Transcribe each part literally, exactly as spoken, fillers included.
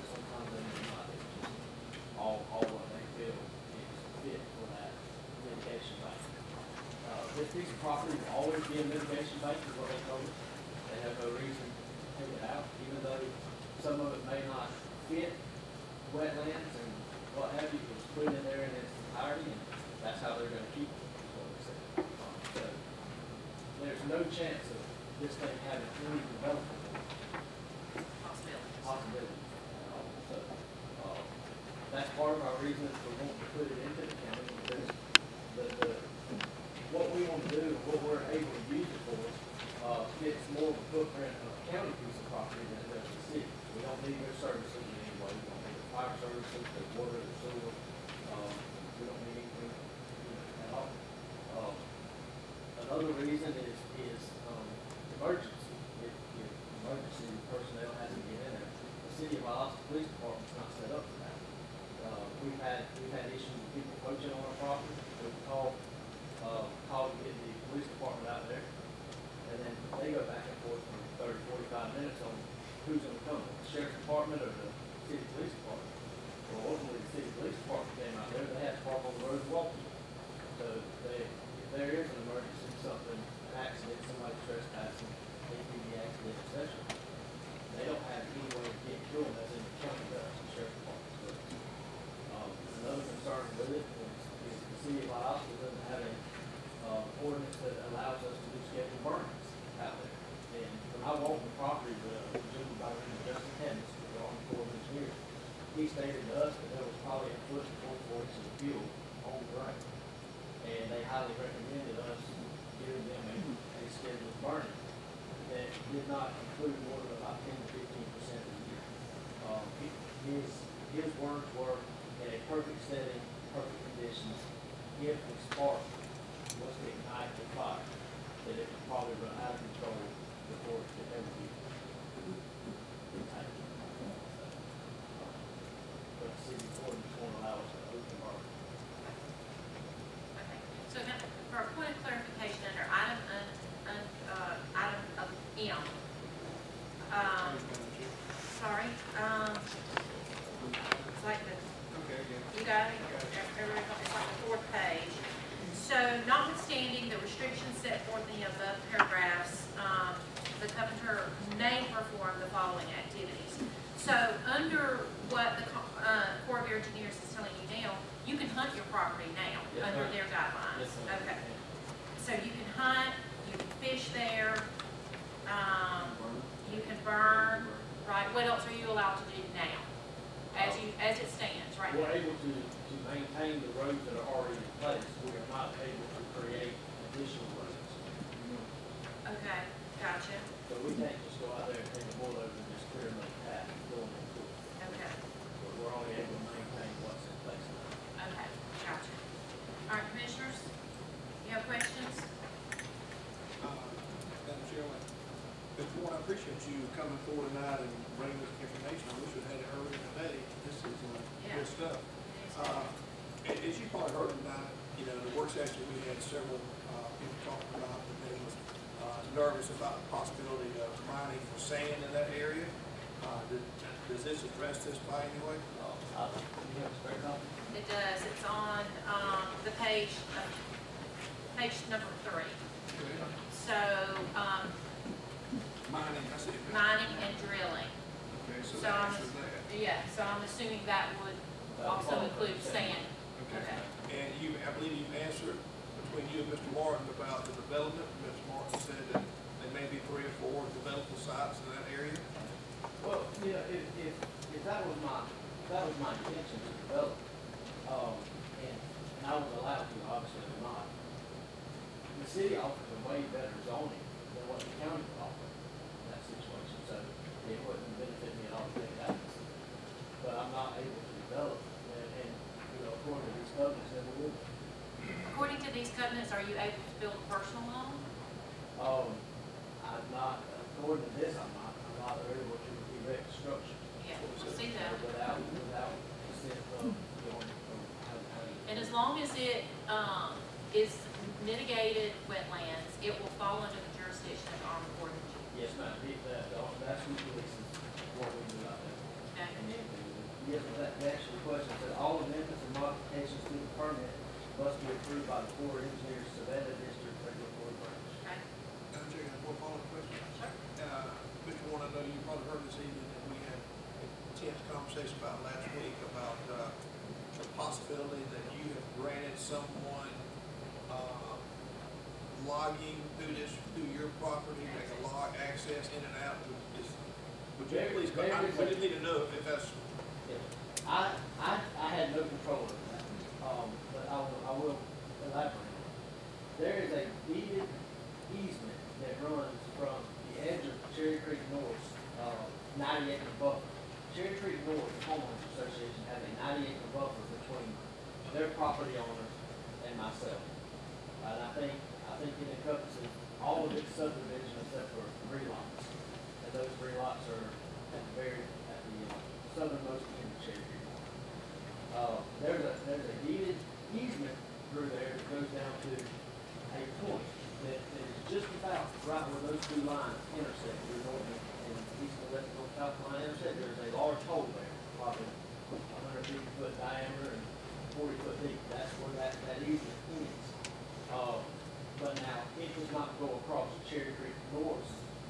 but sometimes they may not. It's just all, all what they feel is fit for that mitigation bank. Uh, this piece of property will always be a mitigation bank, is what they told us. They have no reason to take it out, even though some of it may not fit wetlands and what have you. It's put in there in its entirety, and that's how they're going to keep it, is what they said. Um, so there's no chance of this thing having any development Possibilities. possibility at all. So uh, that's part of our reason for wanting to put it into the county, because the, the what we want to do and what we're able to use it for uh, fits more of a footprint of a county piece of property than it does the city. We don't need their services in any way. We don't need the fire services, the water, the sewer. Um, we don't need anything, you know, at all. Uh, another reason is is um, emergency. If, if emergency personnel has to get in there, the city of Valdosta Police Department's not set up for that. Uh, we've had we've had issues with people poaching on our property. So we call uh, call to get the police department out there, and then they go back and forth for thirty, forty-five minutes on who's going to come, the sheriff's department or the city police department. Well, ultimately, the city police department came out there, they had to park on the road and walk. So they, if there is an emergency, something, an accident, somebody trespassing, A T V accident, et cetera, they don't have any way of getting to them as in the county does, the sheriff's department. So, um, another concern with it is, is the city of Valdosta doesn't have a uh, ordinance that allows us to do scheduled burnings out there. And when I walked the property, the gentleman by the name of Justin Tennis, the Army Corps of Engineers, he stated to us that there was probably a foot to four fourths of fuel on the ground. And they highly recommended us giving them a, a scheduled burning that did not include more than about ten to fifteen percent a year. Um, his, his words were, in a perfect setting, perfect conditions, if the spark was to ignite the fire, that it would probably run out of control before it could ever be ignited. But the city ordinance won't allow us to open burn. Okay. So now, for a point of clarification, under item un, un, uh, item of M, um, sorry, um, it's like the, you got it? Everybody, it's like the fourth page. So, notwithstanding the restrictions set forth in the above paragraphs, um, the Covenanter may perform the following activities. So, under what the uh, Corps of Engineers is telling you now, you can hunt your property now Yes, under ma'am. their guidelines. Yes, ma'am. Okay. So you can hunt, you can fish there, um, you can burn, right? What else are you allowed to do now, as you as it stands right We're now? able to, to maintain the roads that are already in place. We are not able to create additional roads. Okay, gotcha. So we can't just go out there and take a bulldozer and just clear another path and fill them into it. Okay, But we're only able to maintain what's in place now. okay, gotcha. All right, commissioners, you have questions? Uh, Madam Chairman, Mister Warren, I appreciate you coming forward tonight and bringing this information. I wish we had it earlier today. This is uh, Yeah. good stuff. Uh, a- as you probably heard tonight, you know, the work session, we had several uh, people talking about that they was uh, nervous about the possibility of mining for sand in that area. Uh, did, does this address this by any way? Uh, I, you have a spare copy? It does. It's on um, the page, uh, page number three. Okay. So, um, Mining, I see. mining and drilling. Okay, so So that I'm, answers that. yeah, so I'm assuming that would also include sand. Okay. And you, I believe you've answered between you and Mister Martin about the development. Mister Martin said that there may be three or four developable sites in that area. Well, you know, if, if, if that was my, if that was my intention to develop, um, and, and I was allowed to, obviously I'm not, the city offers a way better zoning than what the county would offer in that situation, so it wouldn't benefit me at all to take that. But I'm not able to develop, and, and, you know, according to these covenants, never will. According to these covenants, are you able to build a personal home? Um, I'm not, according to this, I'm not, I'm not able to erect structure. Yeah, I see that. Without, without consent of, you know, of how, how you. And as long as it um, is mitigated wetlands, it will fall under the jurisdiction of the Army Corps of Engineers. Yes, ma'am, It- that, that's who polices what we do out there. Okay. And anything yes, but that, the actual question said, all amendments and modifications to the permit must be approved by the Corps of Engineers Savannah District Regulatory Branch. Okay, Madam Chair, I have one follow-up question. sure. Uh, Mister Warren, I know you probably heard this evening that we had a intense conversation about last week about, uh, the possibility that you have granted someone, uh, logging through this, through your property, they can log access in and out. Is, would you Very- please, I, very we just need to know if that's, Yeah. I, I, I had no control over that, um, but I will, I will elaborate. There is a deeded easement that runs from the edge of Cherry Creek North, uh, ninety acre buffer. Cherry Creek North Homeowners Association has a ninety acre buffer between their property owners and myself. And I think, I think it encompasses all of its subdivision except for three lots. And those three lots are at the very, at the uh, southernmost end of Cherry Creek. Uh, there's a, there's a deeded easement through there that goes down to a point that, that is just about right where those two lines intersect, the north and and east and west, north, south line intersect. There's a large hole there, probably one hundred fifty foot diameter and forty foot deep. That's where that, that easement ends. Uh, but now, it does not go across Cherry Creek North,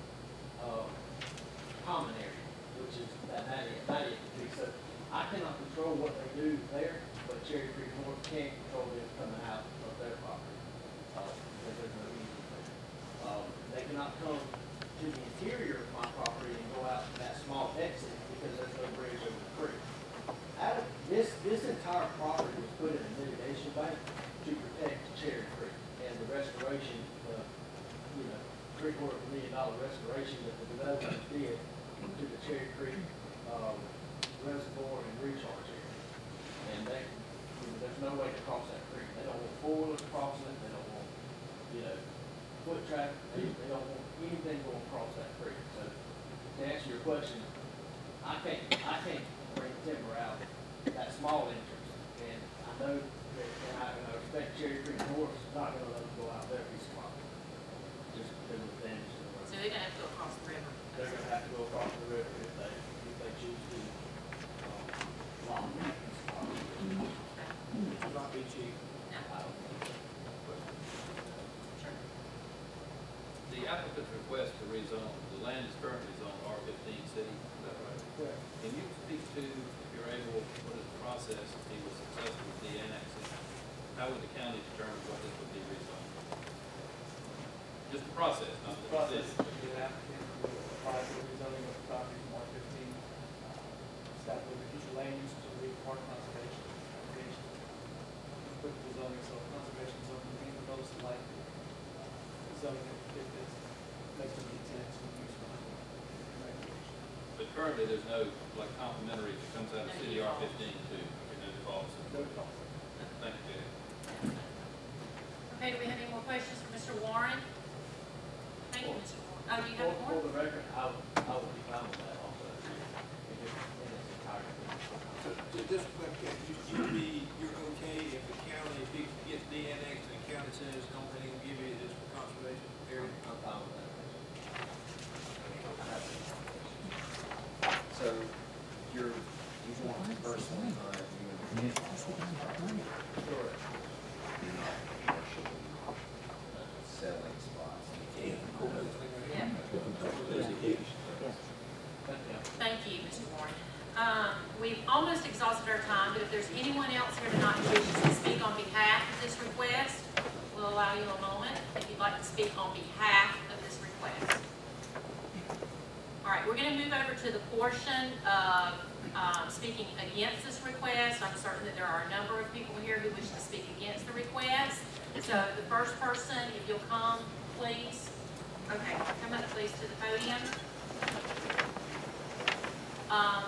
uh, common area, which is that ninety, ninety acre piece. So I cannot control what they do there, but Cherry Creek North can control them coming out of their property, uh, because there's no easement there. Um, they cannot come to the interior of my property and go out that small exit because there's no bridge over the creek. Out of, this, this entire property was put in a mitigation bank to protect Cherry Creek and the restoration, uh, you know, three quarter of a million dollar restoration that the developers did to the Cherry Creek, um, reservoir and recharge area. And they, you know, there's no way to cross that creek. They don't want four-wheelers crossing it, they don't want, you know, foot traffic, they, they don't want anything going across that creek. So to answer your question, I can't, I can't bring timber out that small entrance. And I know that, and I, and I respect Cherry Creek North is not gonna let them go out their piece of property, just because of the damage to the road. So they're gonna have to go across the river. They're gonna have to go across the river if they, if they choose to, um, log that piece of property. it will not be cheap. No, I don't think so. sure. The applicant's request to rezone, the land is currently zoned R fifteen city, is that right? Correct. Can you speak to, if you're able, what is the process if he was successful with the annexing? How would the county determine what this would be rezoned? Just the process, not the Process, decision. the applicant will apply for the rezoning of the property from R fifteen, establish the future land use to the park conservation application. Put the zoning, so conservation zone would be the most likely uh, zoning if it's based on the intent to use behind the regulation. But currently, there's no, like, complimentary that comes out of city R fifteen too, okay, no defaults. No cost. Thank you, Jay. Okay, do we have any more questions for Mister Warren? Thank you, Mister Warren. Oh, do you have For, more? for the record, I would, I would be fine with that also, if it's in its entirety. So, so just, like, you, you'd be, you're okay if the county, if it gets de-annexed and the county says, don't let him give you this for conservation area? I'm fine with that. So you're, you want to personally hunt, you would Correct. you're not commercially selling spots. Yeah. Yeah. Thank you. Thank you, Mister Warren. Um, we've almost exhausted our time, but if there's anyone else here tonight who wishes to speak on behalf of this request, we'll allow you a moment if you'd like to speak on behalf of this request. All right, we're gonna move over to the portion of, um, speaking against this request. I'm certain that there are a number of people here who wish to speak against the request. So the first person, if you'll come, please. Okay, come up please to the podium. Um,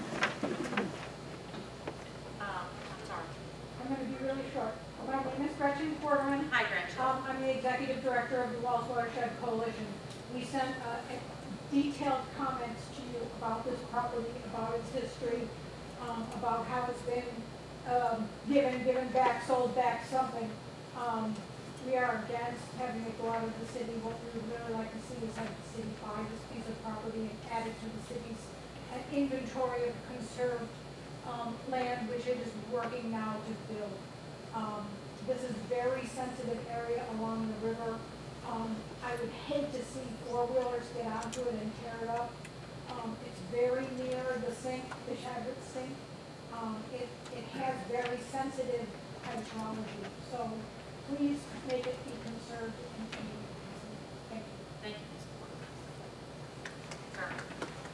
um, I'm sorry. I'm going to be really short. My name is Gretchen Porterman. Hi, Gretchen. Um, I'm the executive director of the Wells Watershed Coalition. We sent uh, a- detailed comments to you about this property, about its history, um, about how it's been um, given, given back, sold back, something. Um, we are against having it go out of the city. What we would really like to see is have the city buy this piece of property and add it to the city's an inventory of conserved um, land which it is working now to build. Um, this is very sensitive area along the river. Um, I would hate to see four-wheelers get onto it and tear it up. Um, it's very near the sink, the Shadwick sink. Um, it, it has very sensitive hydrology, so please make it be conserved and continue. Thank you. Thank you, Miz Porter. Sir.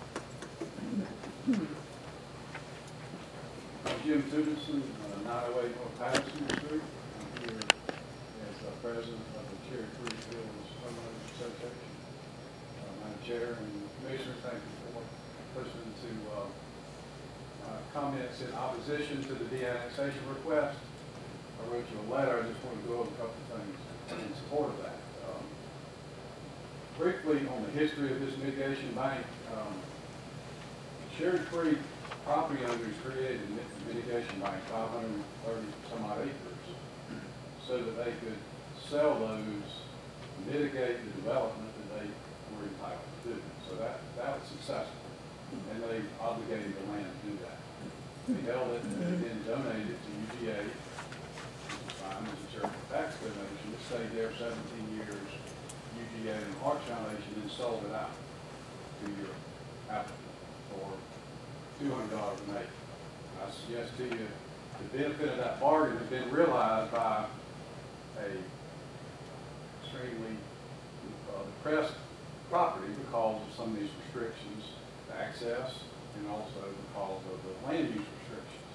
Jim Tooterson, uh, nine oh eight North Patterson Street. I'm here as uh, president of the Cherry Creek Hills Homeowners Association. Uh, Madam Chair and Commissioners, thank you for listening to uh, uh, comments in opposition to the de-annexation request. I wrote you a letter. I just want to go over a couple of things in support of that. Um, briefly on the history of this mitigation bank, um, Cherry Creek property owners created a mitigation bank, five hundred thirty some odd acres, so that they could sell those, mitigate the development that they were entitled to do. So that, that was successful, and they obligated the land to do that. They held it and then donated it to U G A, which was fine as a charitable tax donation. It stayed there seventeen years. U G A and the Arch Foundation then sold it out to your applicant for two hundred dollars an acre. I suggest to you the benefit of that bargain has been realized by a extremely uh, depressed property because of some of these restrictions to access and also because of the land use restrictions.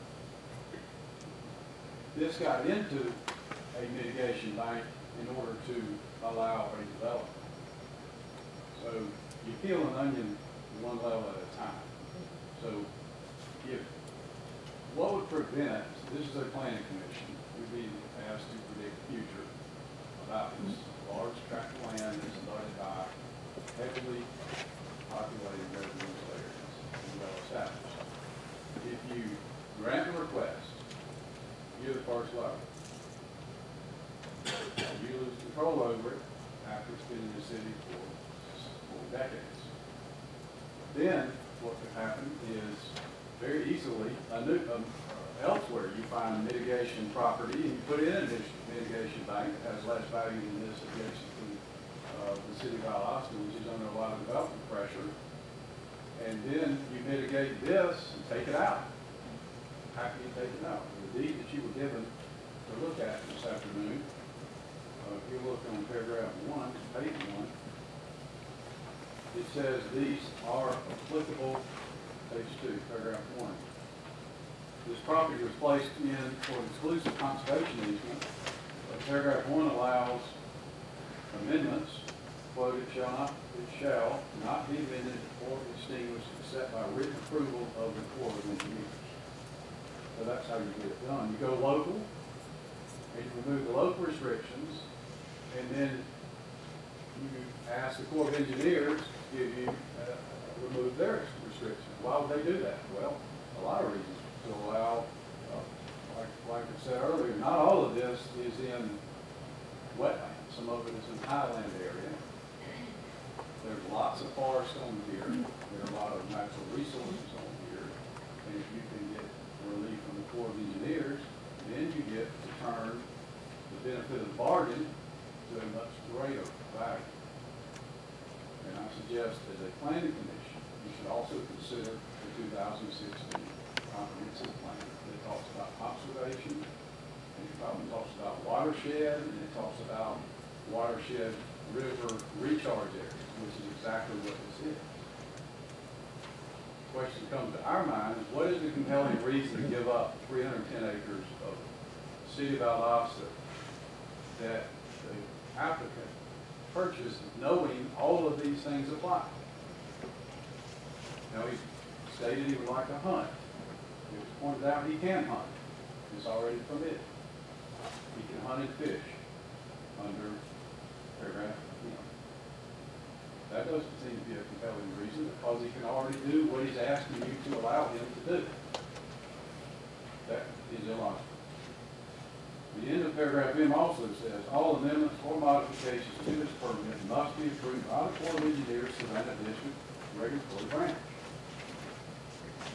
This got into a mitigation bank in order to allow a development. So you peel an onion one level at a time. So if, what would prevent, this is a planning commission, we'd be asked to predict the future about this large tract of land that's dotted by heavily populated residential areas and well established. If you grant the request, you're the first level. You lose control over it after it's been in the city for, for decades. Then what could happen is very easily a new, um, uh, elsewhere you find mitigation property and you put in a mitigation bank that has less value than this adjacent to uh, the city of Valdosta, which is under a lot of development pressure. And then you mitigate this and take it out. How can you take it out? The deed that you were given to look at this afternoon, uh, if you look on paragraph one, page one, it says these are applicable, page two, paragraph one. This property was placed in for exclusive conservation easement. But paragraph one allows amendments, quote, it shall not, it shall not be amended or extinguished except by written approval of the Corps of Engineers. So that's how you get it done. You go local, and you remove the local restrictions, and then you ask the Corps of Engineers to give you, uh, remove their restrictions. Why would they do that? Well, a lot of reasons. To allow, uh, like, like I said earlier, not all of this is in wetlands. Some of it is in highland area. There's lots of forest on here. There are a lot of natural resources on here. And if you can get relief from the Corps of Engineers, then you get to turn the benefit of the bargain to a much greater value. And I suggest as a planning commission, you should also consider the two thousand sixteen comprehensive plan that talks about conservation, and it probably talks about watershed, and it talks about watershed river recharge areas, which is exactly what this is. The question comes to our mind is, what is the compelling reason to give up three hundred ten acres of the city of Valdosta that the applicant purchased knowing all of these things apply? Now, he stated he would like to hunt. It was pointed out he can hunt. It's already permitted. He can hunt and fish under paragraph one. That doesn't seem to be a compelling reason because he can already do what he's asking you to allow him to do. That is illogical. The end of paragraph M also says, all amendments or modifications to this permit must be approved by the Corps of Engineers, Savannah District Regulatory Branch.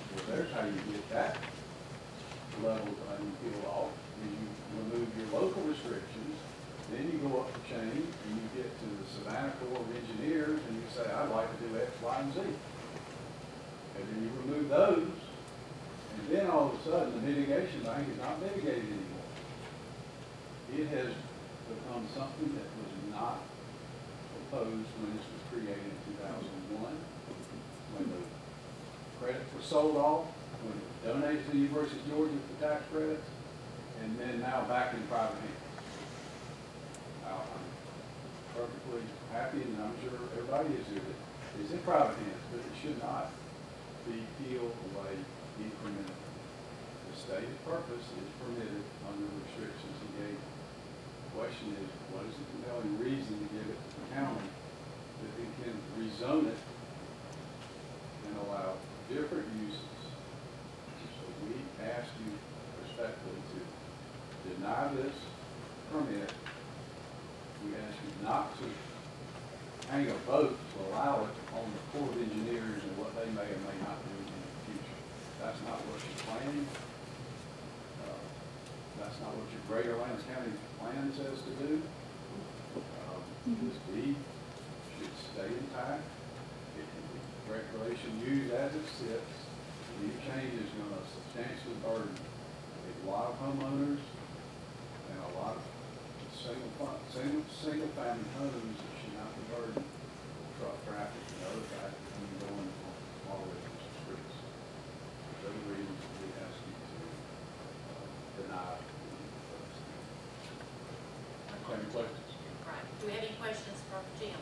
Well, there's how you get that level playing field off. You remove your local restrictions, then you go up the chain and you get to the Savannah Corps of Engineers and you say, I'd like to do X, Y, and Z. And then you remove those, and then all of a sudden the mitigation bank is not mitigated anymore. It has become something that was not proposed when this was created in two thousand one, when the credits were sold off, when it was donated to the University of Georgia for tax credits, and then now back in private hands. Now, I'm perfectly happy, and I'm sure everybody is here, that it's in private hands, but it should not be peeled away incrementally. The stated purpose is permitted under the restrictions he gave. The question is, what is the compelling reason to give it to the county that they can rezone it and allow different uses? So we ask you respectfully to deny this permit. We ask you not to hang a vote to allow it on the Corps of Engineers and what they may or may not do in the future. That's not what you're planning. Uh, that's not what your Greater Lands County plan says to do. Um, this deed should stay intact. It can be regulation used as it sits. Any change is going to substantially burden a lot of homeowners and a lot of single, single, single family homes that should not be burdened with truck traffic and other traffic coming going on all the way to the streets. For those reasons, we ask you to uh, deny the request. Any questions? Right. Do we have any questions from Jim?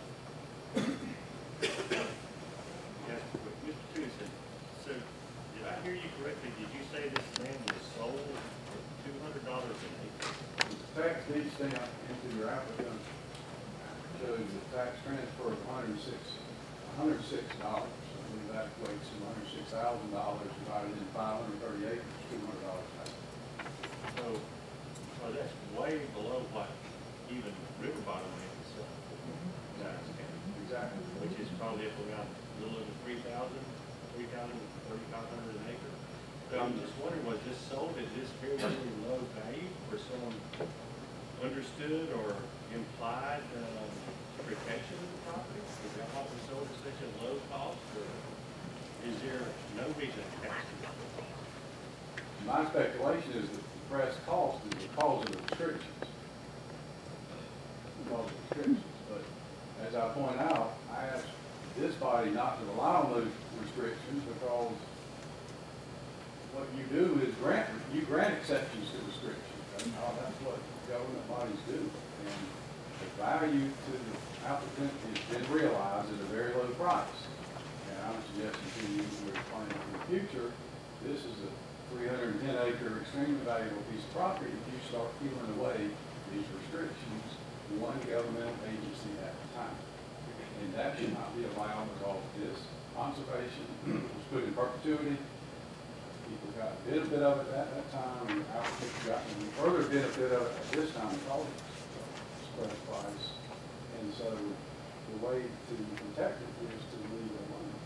Yes, but Mister Tucson, so did I hear you correctly? Did you say this land was sold for two hundred dollars an acre? The tax deed stamp into your applicant shows the tax transfer of one hundred six, one hundred six dollars. I believe that equates to one hundred six thousand dollars divided into five hundred thirty acres, two hundred dollars tax. So, well, that's way below what even river bottom land is selling for. Nice County, Exactly. which is probably up around a little over three thousand, three thousand, thirty-five hundred an acre. But I'm just wondering, was this sold at this very, very low value for some understood or implied um, protection of the property? Is that why it was sold at such a low cost, or is there no reason to tax it? My speculation is that the depressed cost is because of the restrictions. Because of the restrictions. But as I point out, I asked this body not to rely on those restrictions because what you do is grant, you grant exceptions to restrictions. That's how, that's what government bodies do. And the value to the applicant has been realized at a very low price. And I'm suggesting to you, we're planning for the future, this is a three hundred ten acre extremely valuable piece of property. If you start peeling away these restrictions, one governmental agency at a time. And that should not be allowed because this conservation was put in perpetuity. People got a benefit of it at that time, and the applicants got a further benefit of it at this time because of the express price. And so the way to protect it is to leave it alone.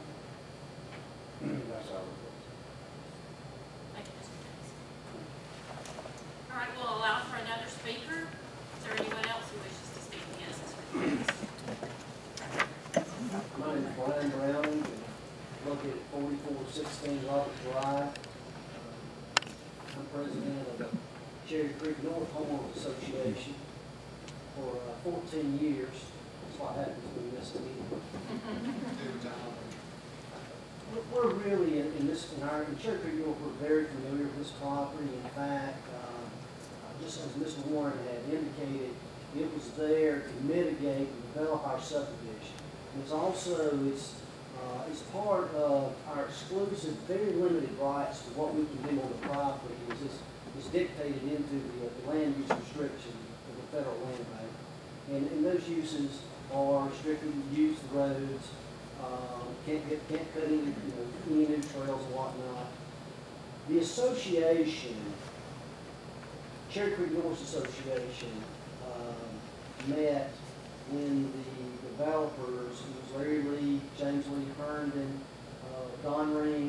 That's our request. Thank you, Mister Jones. All right, we'll allow for another speaker. Is there anyone else who wishes to speak against this request? My name is Brian Browning, located at forty-four sixteen Robert Drive. I'm president of the Cherry Creek North Homeowners Association for uh, fourteen years. That's what happens when you miss a meeting. We're- We're really in, in this, in our, in Cherry Creek North, we're very familiar with this property. In fact, um, just as Mister Warren had indicated, it was there to mitigate and develop our subdivision. And it's also, it's, uh, it's part of our exclusive, very limited rights to what we can do on the property. Is this is dictated into the, uh, the land use restriction of the federal land bank. And, and those uses are restricted use of roads, um, can't get, can't cut any, you know, any new trails and whatnot. The association, Cherry Creek North Association, um, met when the developers, it was Larry Lee, James Lee Herndon, uh, Don Reams,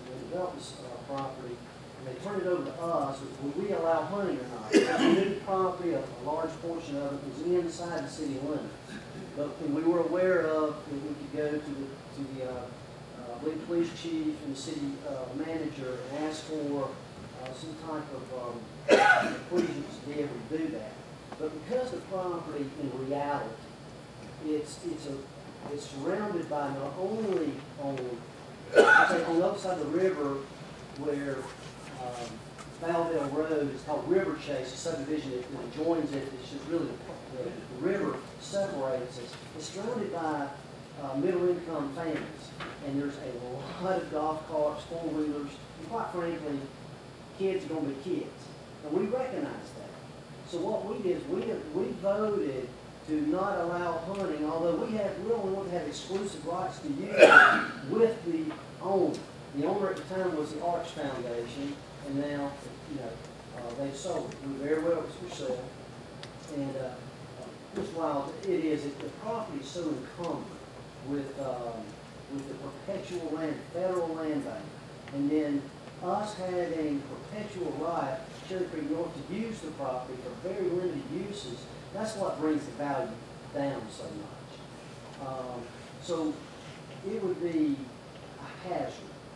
they developed this, uh, property, and they turned it over to us, would we allow hunting or not? It was new property, a, a large portion of it was inside the city limits. But when we were aware of, that we could go to the, to the, uh, uh, I believe police chief and the city, uh, manager and ask for, uh, some type of, um, equations to be able to do that. But because the property in reality, it's, it's a, it's surrounded by not only on, I say on the other side of the river where, um, Valville Road is called River Chase, a subdivision that that joins it, it's just really, the, the river separates us. It's surrounded by, uh, middle-income families, and there's a lot of golf carts, four-wheelers, and quite frankly, kids are gonna be kids, and we recognize that. So what we did is we, we voted to not allow hunting, although we have, we only want to have exclusive rights to use it with the owner. The owner at the time was the Arch Foundation, and now, you know, uh, they've sold it. We very well it was for sale. And, uh, just while it is, it, the property is so encumbered with, um, with the perpetual land, federal land bank. And then us having perpetual right, Cherry Creek North, to use the property for very limited uses, that's what brings the value down so much. Um, so it would be a hazard,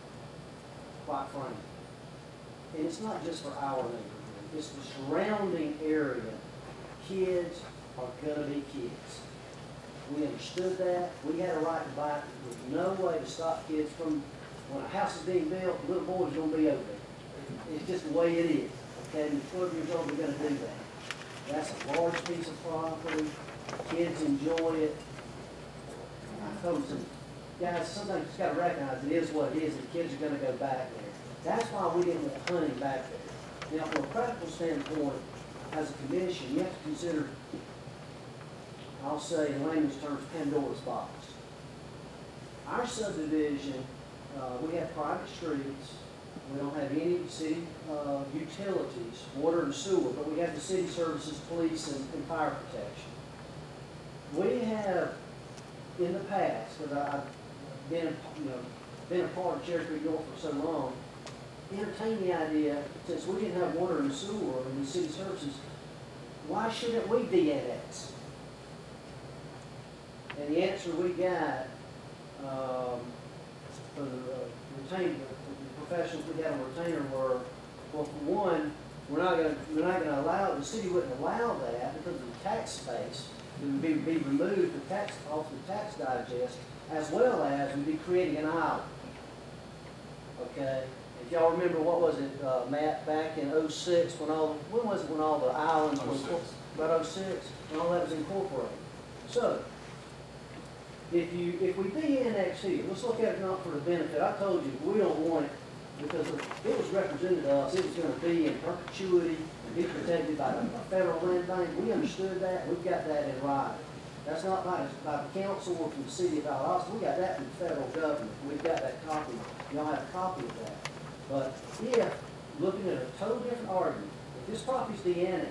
quite frankly. And it's not just for our neighborhood, it's the surrounding area. Kids are gonna be kids. We understood that. We had a right to buy it. There's no way to stop kids from, when a house is being built, little boys are gonna be over there. It's just the way it is. Okay, and twelve years old, we're gonna do that. That's a large piece of property. Kids enjoy it. I told them, guys, sometimes you just gotta recognize it is what it is, and kids are gonna go back there. That's why we didn't want hunting back there. Now, from a practical standpoint, as a commission, you have to consider, I'll say in layman's terms, Pandora's box. Our subdivision, uh, we have private streets. We don't have any city uh, utilities, water and sewer, but we have the city services, police, and, and fire protection. We have, in the past, because I've been, you know, been a part of Cherry Creek North for so long, entertained the idea, since we didn't have water and sewer and the city services, why shouldn't we de-annex? And the answer we got um, for the uh, retained, the professionals we had on retainer were, well, for one, we're not going to we're not going to allow, the city wouldn't allow that because of the tax space. It would be, be removed the tax off the tax digest, as well as we'd be creating an island. Okay. If y'all remember, what was it, uh, Matt, back in oh six, when all, when was it when all the islands were, about oh six, when all that was incorporated? So, if you, if we de-annex here, let's look at it not for the benefit. I told you, we don't want it because it was represented to us, it was gonna be in perpetuity and be protected by the federal land bank. We understood that, we've got that in writing. That's not by, by the council or from the city of Valdosta, we got that from the federal government. We've got that copy, y'all have a copy of that. But if, looking at a totally different argument, if this property's de-annexed,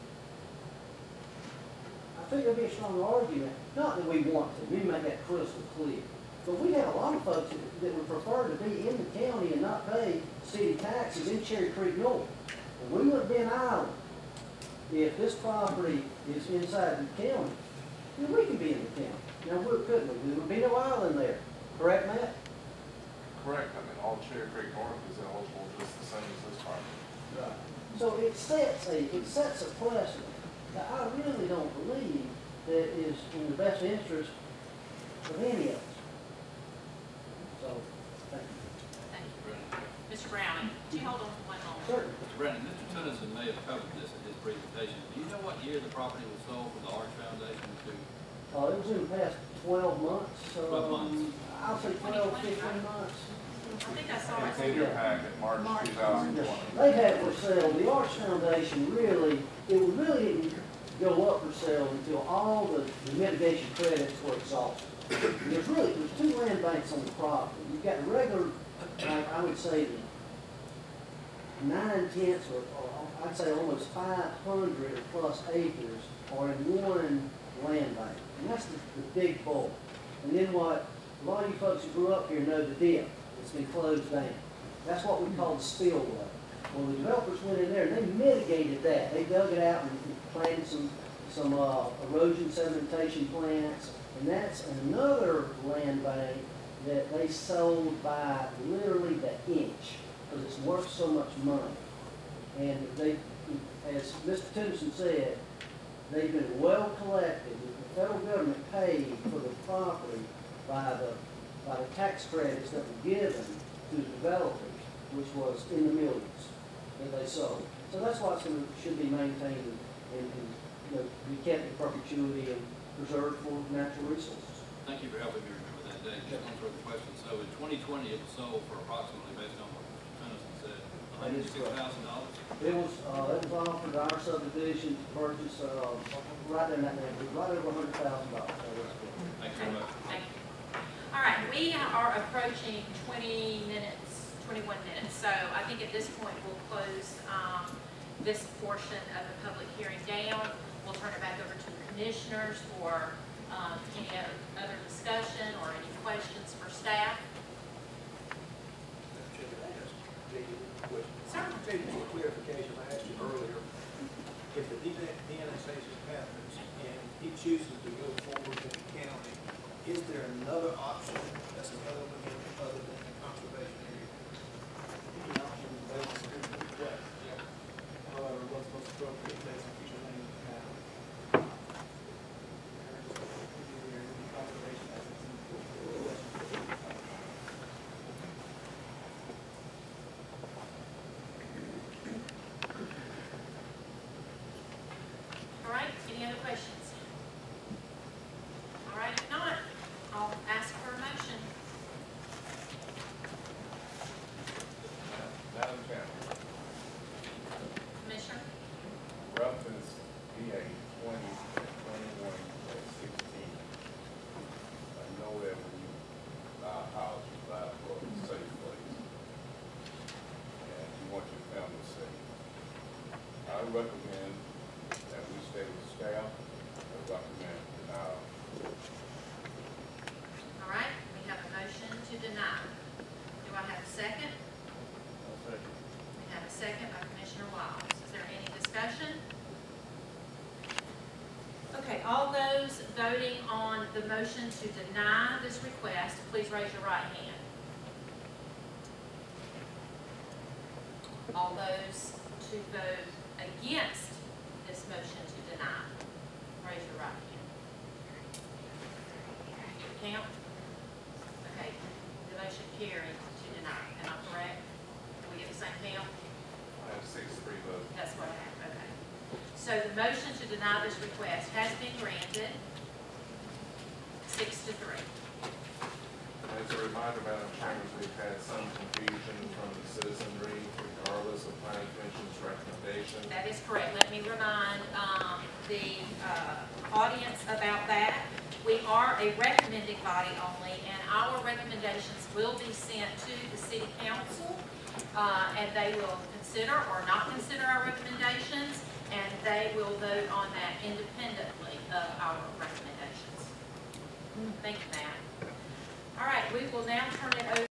I think there'll be a strong argument, not that we want to, we make that crystal clear, but we have a lot of folks that, that would prefer to be in the county and not pay city taxes in Cherry Creek North. And we wouldn't be an island if this property is inside the county. Then we can be in the county. Now, we couldn't we? There would be no island there. Correct, Matt? Correct, I mean, all Cherry Creek North is eligible just the same as this property. Right. So it sets a, it sets a precedent that I really don't believe that is in the best interest of any of us. So, thank you. Thank you. Brandon. Mister Browning, do you hold on one moment? Certainly. Mister Brandon, Mister Tennyson may have covered this in his presentation. Do you know what year the property was sold from the Arch Foundation to? Uh, it was in the past twelve months, so. twelve months. I'll say twelve, fifteen months. I think I saw It's it. in your packet, March two thousand twenty. They've had it for sale. The Arch Foundation really, it really didn't go up for sale until all the, the mitigation credits were exhausted. And there's really, there's two land banks on the property. You've got the regular, like I would say, nine tenths or, or I'd say almost five hundred or plus acres are in one land bank. And that's the, the big bulk. And then what, a lot of you folks who grew up here know the dip. It's been closed down. That's what we call the spillway. Well, the developers went in there and they mitigated that. They dug it out and planted some, some uh, erosion sedimentation plants. And that's another land bank that they sold by literally the inch, because it's worth so much money. And they, as Mister Tennyson said, they've been well collected. The federal government paid for the property by the, by the tax credits that were given to the developers, which was in the millions that they sold. So that's why it's gonna, should be maintained and, and, and, you know, be kept in perpetuity and preserved for natural resources. Thank you for helping me remember that date. Just one further question. So in twenty twenty, it was sold for approximately, based on what Mister Tennyson said, That is six thousand dollars? It was, uh, it was offered our subdivision to purchase, uh, right in that neighborhood, right over a hundred thousand dollars. Thank you very much. Thank you. All right, we are approaching twenty minutes, twenty-one minutes, so I think at this point we'll close um, this portion of the public hearing down. We'll turn it back over to the commissioners for um, any other discussion or any questions for staff. Madam Chair, can I ask J D a question? Certainly. J D, for clarification, I asked you earlier, if the de-annexation happens and he chooses to go forward with the county, is there another option that's available to him other than the conservation area? The option available to him is yes. However, what's most appropriate place in future land use plan. Conservation assets in possession. All right, any other questions? All right, if not, I'll ask for a motion. Madam Chairman, Commissioner? reference B A twenty twenty-one sixteen. I know that when you buy a house, you buy for a safe place. And you want your family safe. I recommend that we stay with staff. I recommend denial. All right, we have a motion to deny. Do I have a second? We have a second by Commissioner Wiles. Is there any discussion? Okay, all those voting on the motion to deny this request, please raise your right hand. All those to vote against this motion to deny, raise your right hand. Count? Okay, the motion carried to deny. Am I correct? Do we get the same count? I have six three votes. That's what I have, okay. So the motion to deny this request has been granted, six to three. As a reminder, Madam Chairman, we've had some confusion from the citizenry regardless of planning commission's recommendation. That is correct. Let me remind um, the uh, audience about that. We are a recommending body only, and our recommendations will be sent to the city council, uh, and they will consider or not consider our recommendations, and they will vote on that independently of our recommendations. Thank you, Matt. All right, we will now turn it over